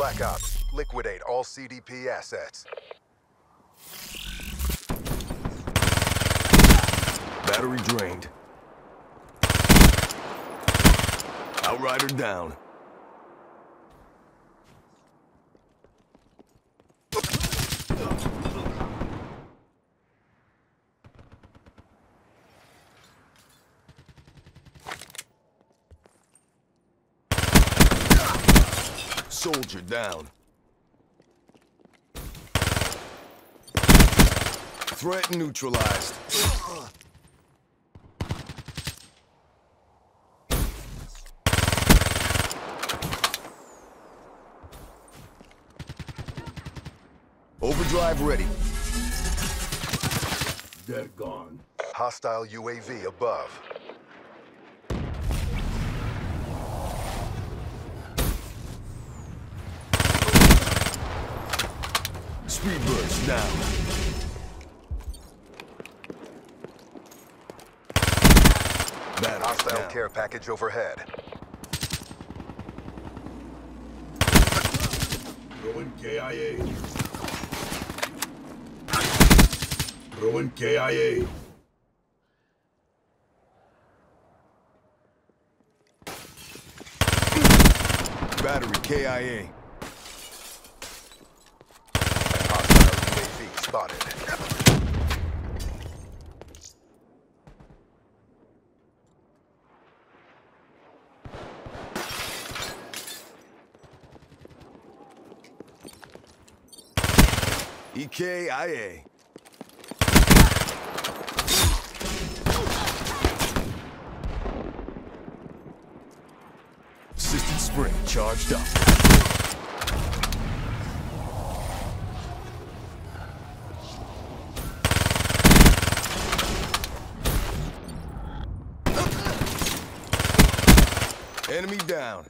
Black Ops, liquidate all CDP assets. Battery drained. Outrider down. Soldier down. Threat neutralized. Overdrive ready. They're gone. Hostile UAV above. Speed burst down. Battery Hostile down. care package overhead. Throwing KIA. Throwing KIA. Battery KIA. Hostile UAV spotted. EKIA. Assisted spring charged up. Enemy down.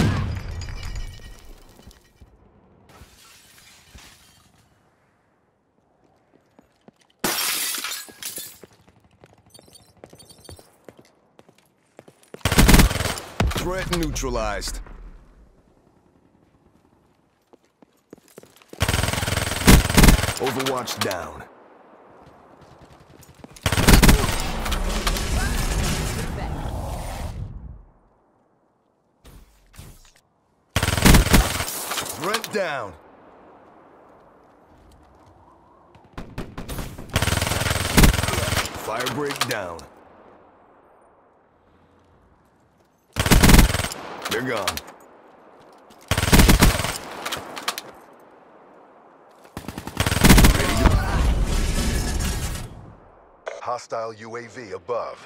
Threat neutralized. Overwatch down. Threat down. Fire break down. They're gone. Hostile UAV above.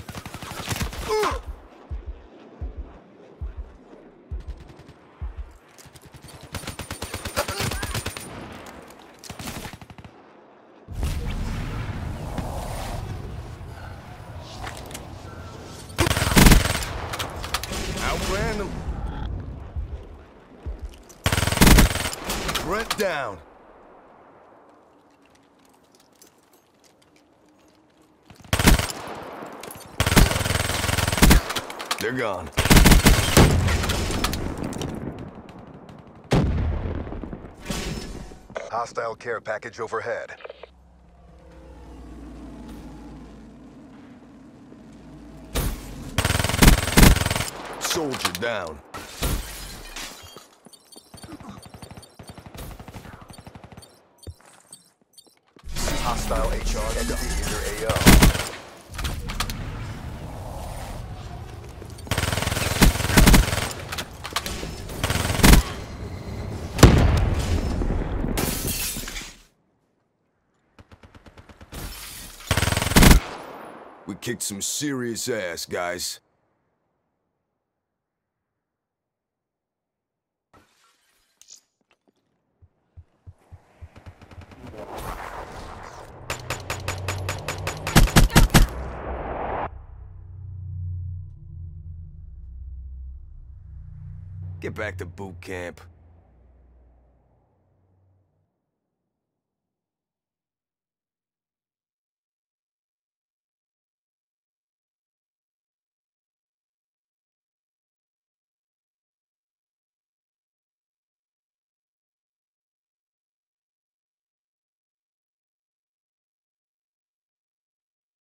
Outran them. Threat down. They're gone. Hostile care package overhead. Soldier down. Hostile HRMD in your AO. We kicked some serious ass, guys. Get back to boot camp.